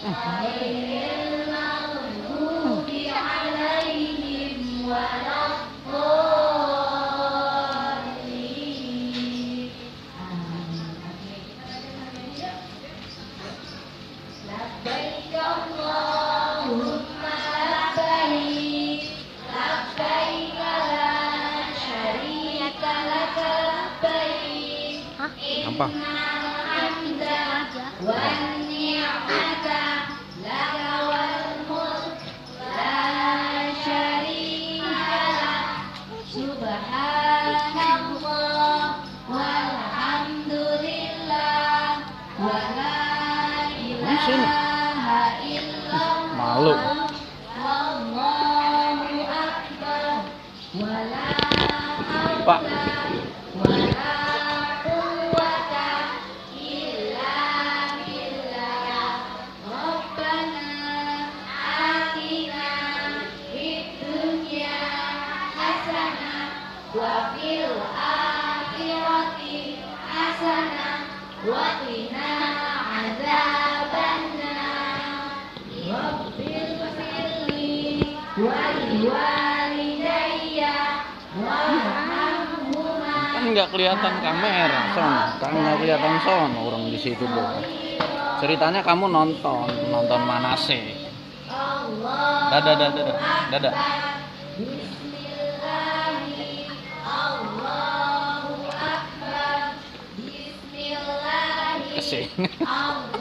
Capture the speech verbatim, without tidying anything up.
ghairil maghdubi 'alaihim waladdallin. Labbaik Allahumma labbaik, labbaik la syarika laka labbaik. Apa? Innal hamda wan ni'mata laka wal mulk la syarika lak. Subhanallah walhamdulillah wa la ilaha illallah. Malu. Wallahu akbar. Wa la Pak. wa la quwwata illa billah. Rabbana atina fid dunya hasanah wa fil akhirati hasanah wa qina adzabannar. Rabbil firli wa liwalidayya warhamhuma. Kan nggak kelihatan kamera, son. Kan nggak kelihatan son orang di situ tuh. Ceritanya kamu nonton, nonton Manase. Dadah, dadah, dadah, dadah. Bismillahi Allahu akbar. Bismillahi Kesini. Allah.